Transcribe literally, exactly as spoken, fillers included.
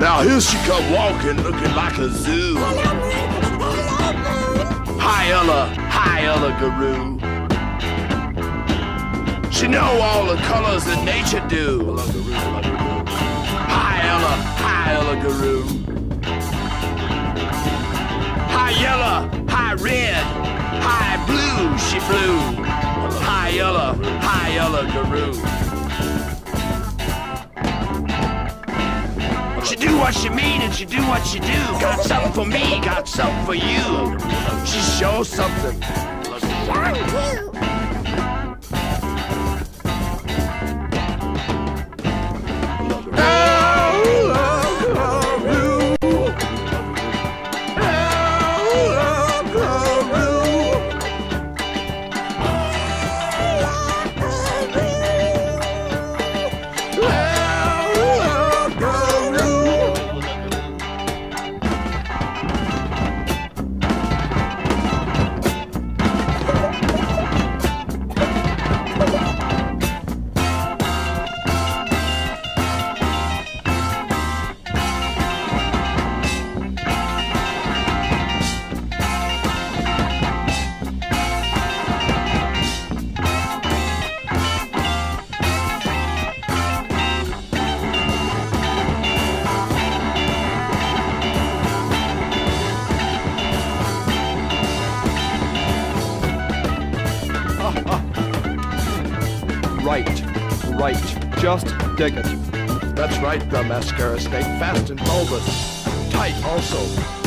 Now here she come walking, looking like a zoo. Hi Ella, hi Ella Guru. She know all the colors that nature do. Hi Ella, hi Ella Guru. Hi yellow, hi red, hi blue, she flew. Hi yellow, hi Ella Guru. She do what she mean and she do what she do. Got something for me, got something for you. She shows something. Right, right, just dig it. That's right, the mascara snake, fast and bulbous, tight also.